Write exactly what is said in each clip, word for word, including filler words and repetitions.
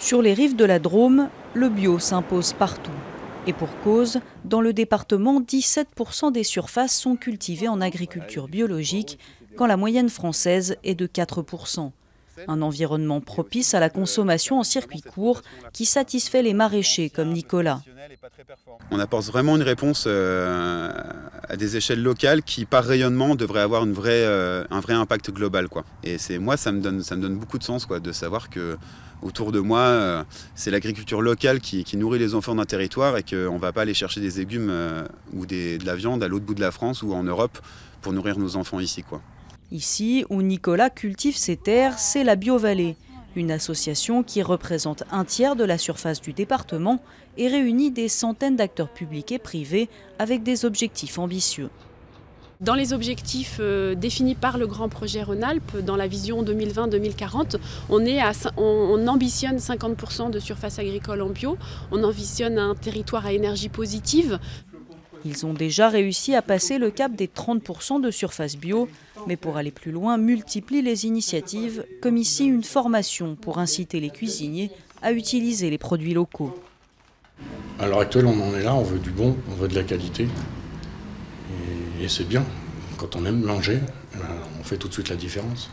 Sur les rives de la Drôme, le bio s'impose partout. Et pour cause, dans le département, dix-sept pour cent des surfaces sont cultivées en agriculture biologique, quand la moyenne française est de quatre pour cent. Un environnement propice à la consommation en circuit court qui satisfait les maraîchers comme Nicolas. On apporte vraiment une réponse euh, à des échelles locales qui, par rayonnement, devraient avoir une vraie, euh, un vrai impact global, quoi. Et c'est, moi, ça me donne, ça me donne beaucoup de sens, quoi, de savoir que autour de moi, euh, c'est l'agriculture locale qui, qui nourrit les enfants d'un territoire et qu'on ne va pas aller chercher des légumes euh, ou des, de la viande à l'autre bout de la France ou en Europe pour nourrir nos enfants ici, quoi. Ici, où Nicolas cultive ses terres, c'est la Biovallée, une association qui représente un tiers de la surface du département et réunit des centaines d'acteurs publics et privés avec des objectifs ambitieux. Dans les objectifs euh, définis par le Grand Projet Rhône-Alpes, dans la vision deux mille vingt deux mille quarante, on, est à, on, on ambitionne cinquante pour cent de surface agricole en bio, on ambitionne un territoire à énergie positive. Ils ont déjà réussi à passer le cap des trente pour cent de surface bio, mais pour aller plus loin, multiplient les initiatives, comme ici une formation pour inciter les cuisiniers à utiliser les produits locaux. À l'heure actuelle, on en est là, on veut du bon, on veut de la qualité. Et, et c'est bien. Quand on aime manger, on fait tout de suite la différence.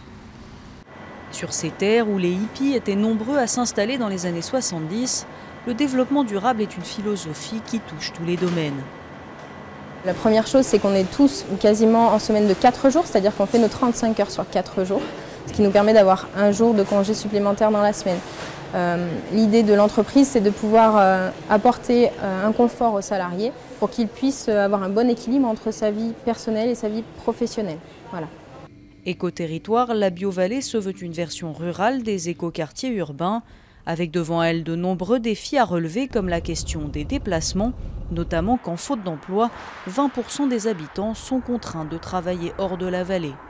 Sur ces terres où les hippies étaient nombreux à s'installer dans les années soixante-dix, le développement durable est une philosophie qui touche tous les domaines. La première chose, c'est qu'on est tous quasiment en semaine de quatre jours, c'est-à-dire qu'on fait nos trente-cinq heures sur quatre jours, ce qui nous permet d'avoir un jour de congé supplémentaire dans la semaine. Euh, L'idée de l'entreprise, c'est de pouvoir euh, apporter euh, un confort aux salariés pour qu'ils puissent avoir un bon équilibre entre sa vie personnelle et sa vie professionnelle. Voilà. Éco-territoire, la Biovallée se veut une version rurale des écoquartiers urbains, avec devant elle de nombreux défis à relever comme la question des déplacements, notamment qu'en faute d'emploi, vingt pour cent des habitants sont contraints de travailler hors de la vallée.